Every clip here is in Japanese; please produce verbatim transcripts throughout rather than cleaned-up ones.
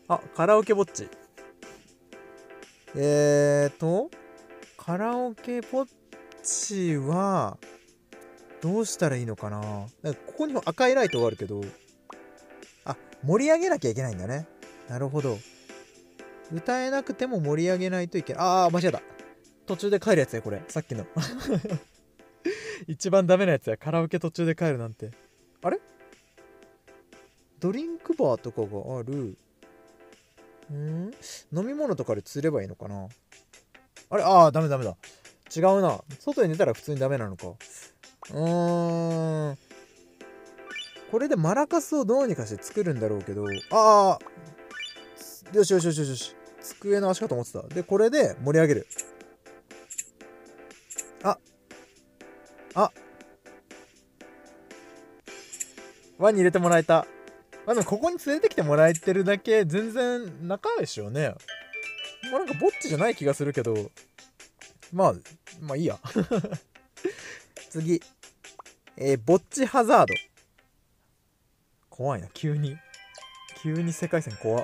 あ、カラオケぼっち。えーと、カラオケぼっちは、どうしたらいいのかな。なんかここにも赤いライトがあるけど、あ、盛り上げなきゃいけないんだね。なるほど。歌えなくても盛り上げないといけない。あー、間違えた。途中で帰るやつや、これ。さっきの。一番ダメなやつや。カラオケ途中で帰るなんて。あれドリンクバーとかがある。ん飲み物とかで釣ればいいのかな。あれあー、ダメダメだ。違うな。外に出たら普通にダメなのか。うーん。これでマラカスをどうにかして作るんだろうけど、ああ、よしよしよしよしよし。机の足かと思ってた。で、これで盛り上げる。あ、あ、輪に入れてもらえた。まあでもここに連れてきてもらえてるだけ全然仲でしょうね。まあなんかぼっちじゃない気がするけど、まあ、まあいいや。次。えー、ぼっちハザード。怖いな、急に。急に世界線怖っ。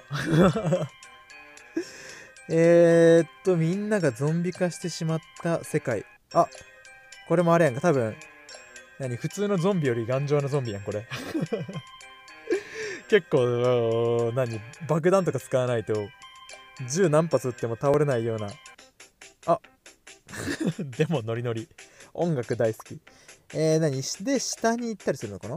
えーっと、みんながゾンビ化してしまった世界。あ、これもあれやんか、多分。何普通のゾンビより頑丈なゾンビやん、これ。結構、何爆弾とか使わないと、銃何発撃っても倒れないような。あ、でもノリノリ。音楽大好き。えー、何で、下に行ったりするのかな。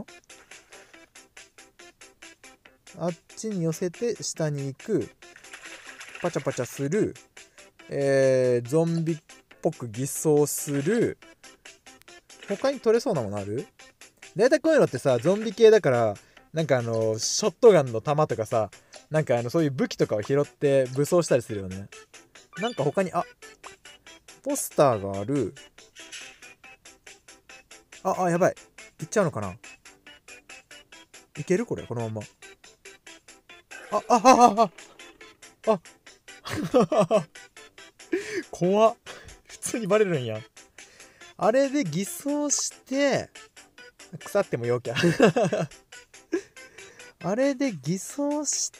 あっちに寄せて、下に行く。パチャパチャする。えー、ゾンビっぽく偽装する。他に取れそうなものある？だいたいこういうのってさ、ゾンビ系だから、なんかあの、ショットガンの弾とかさ、なんかあの、そういう武器とかを拾って武装したりするよね。なんか他に、あ、ポスターがある。あ、あ、やばい。行っちゃうのかな。いけるこれ、このまま。あ、あ、あ、あ、あ、あ、怖っ。普通にバレるんや。あれで偽装して、腐ってもよきゃ。あれで偽装して、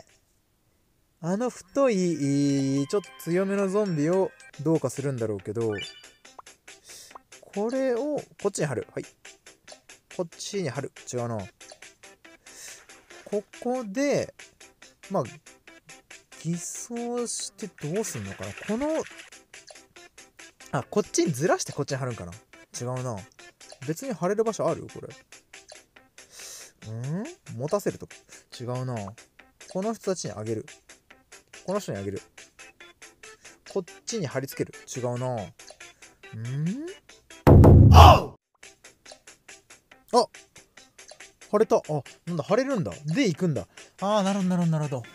あの太い、ちょっと強めのゾンビをどうかするんだろうけど、これをこっちに貼る。はい。こっちに貼る。違うな。ここで、まあ、偽装してどうすんのかな。この、あ、こっちにずらしてこっちに貼るんかな。違うな。別に貼れる場所あるこれ。ん持たせるとか。違うな。この人たちにあげる。この人にあげる。こっちに貼り付ける。違うな。んあ貼れた。あ、なんだ、貼れるんだ。で、行くんだ。あー、なるほど、なるほど、なるほど。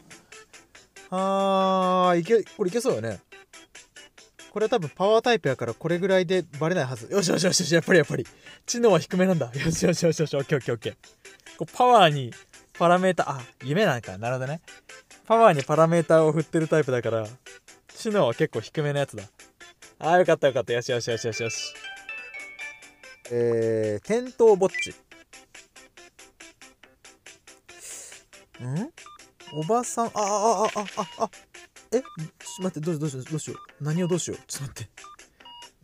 あー、いけ、これいけそうよね。これは多分パワータイプやからこれぐらいでバレないはず。よしよしよしよし、やっぱりやっぱり。知能は低めなんだ。よしよしよしよし、オッケーオッケーオッケー。こうパワーにパラメータ、あ、夢なんか。なるほどね。パワーにパラメータを振ってるタイプだから、知能は結構低めのやつだ。あー、よかったよかった。よしよしよしよしよし。えー、転倒ぼっち。んおばさん、あ、あ、あ、あ、あ、あ、えちょっと待って、どうしようどうしようどうしよう。何をどうしよう。ちょっと待って。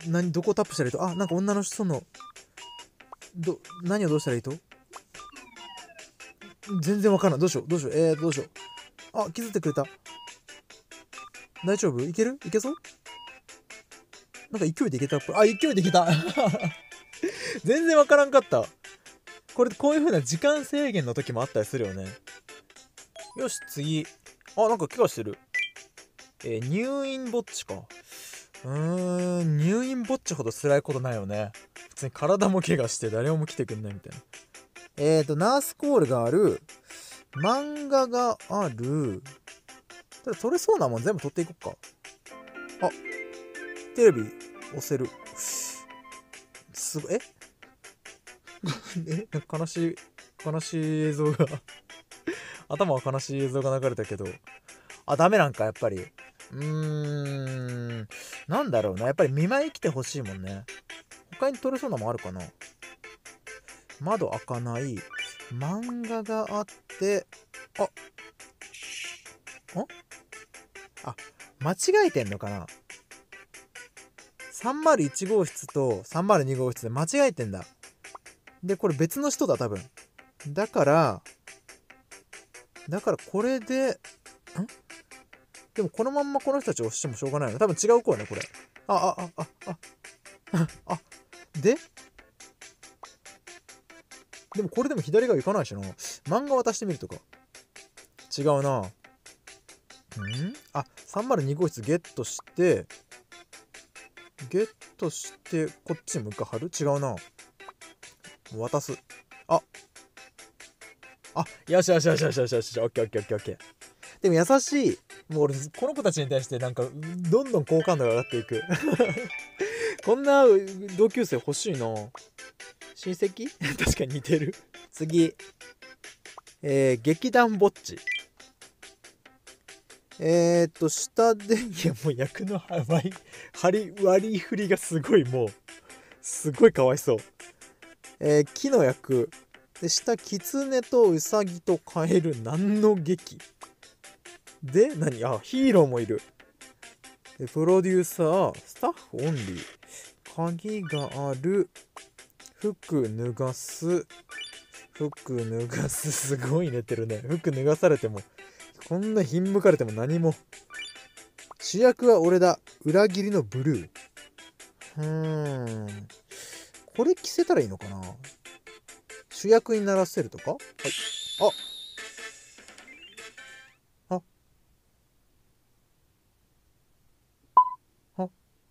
何、どこをタップしたらいいと。あ、なんか女の人の、ど、何をどうしたらいいと。全然わからん。どうしようどうしよう。えー、どうしよう。あ、気づいてくれた。大丈夫いけるいけそう。なんか勢いでいけたっぽい。あ、勢いでいけた。全然わからんかった。これ、こういう風な時間制限の時もあったりするよね。よし、次。あ、なんか怪我してる。えー、入院ぼっちか。うーん、入院ぼっちほど辛いことないよね。普通に体も怪我して誰も来てくんないみたいな。えーと、ナースコールがある。漫画がある。ただ取れそうなもん全部取っていこっか。あ、テレビ押せる。すごい、ええなんか悲しい、悲しい映像が頭は悲しい映像が流れたけど。あ、ダメなんか、やっぱり。うーん。なんだろうな。やっぱり見舞い来てほしいもんね。他に撮れそうなのもあるかな。窓開かない。漫画があって、あ、 あ、間違えてんのかな。さんまるいち号室とさんまるに号室で間違えてんだ。で、これ別の人だ、多分。だから、だからこれで、んでもこのまんまこの人たち押してもしょうがないの。多分違う子やね、これ。あ、あ、あ、あ、あ、あ、ででもこれでも左側行かないしな。漫画渡してみるとか。違うな。んあ、さんまるに号室ゲットして、ゲットして、こっち向かはる違うな。渡す。あ、あ、よしよしよしよしよしよし、オッケーオッケーオッケーオッケー。でも優しい。もう俺、この子たちに対してなんか、どんどん好感度が上がっていく。こんな同級生欲しいな。親戚確かに似てる。次。えー、劇団ぼっち。えー、っと、下で、いや、もう役の割り、割り、割り振りがすごい、もう、すごいかわいそう。えー、木の役。で、下、キツネとウサギとカエル、何の劇で、何あ、ヒーローもいる。で、プロデューサー、スタッフオンリー。鍵がある。服脱がす。服脱がす。すごい寝てるね。服脱がされても、こんなひんむかれても何も。主役は俺だ。裏切りのブルー。うーん。これ着せたらいいのかな。主役にならせるとか。はい。あ。あ。あ。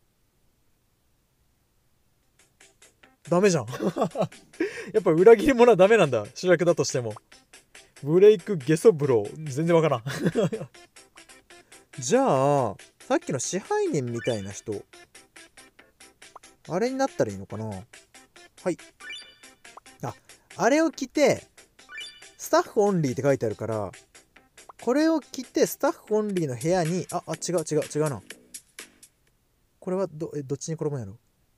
ダメじゃん。やっぱ裏切り者はダメなんだ。主役だとしても。ブレイクゲソブロー。全然わからん。じゃあ、さっきの支配人みたいな人。あれになったらいいのかな。はい。あ、あれを着て、スタッフオンリーって書いてあるから、これを着て、スタッフオンリーの部屋に、あ、あ、違う違う違うな。これはど、え、どっちに転ぶんやろ。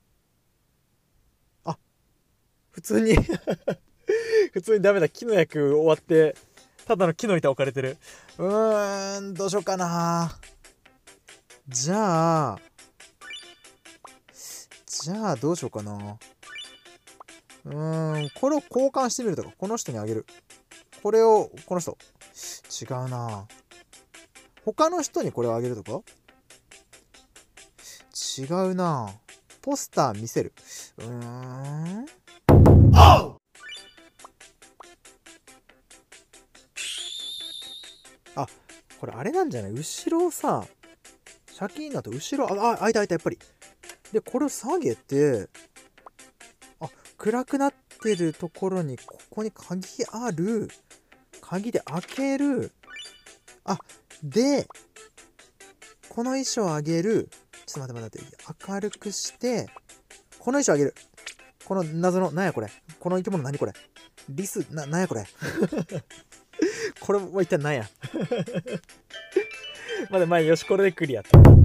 あ、普通に普通にダメだ。木の役終わって、ただの木の板置かれてる。うーん、どうしようかな。じゃあ、じゃあどうしようかな。うーん、これを交換してみるとか、この人にあげる。これを、この人。違うな。他の人にこれをあげるとか違うな。ポスター見せる。うーん。あ、これあれなんじゃない？後ろをさ、シャキーンだと後ろ、あ、あ、開いた開いた、やっぱり。で、これを下げて、あ、暗くなってるところに、ここに鍵ある。鍵で開ける。あ、で、この衣装あげる。ちょっと待って待って待って。明るくして、この衣装あげる。この謎の、なんやこれ。この生き物何これ。リス、な、なんやこれ。これは一体何や。まだ前よし、これでクリアと。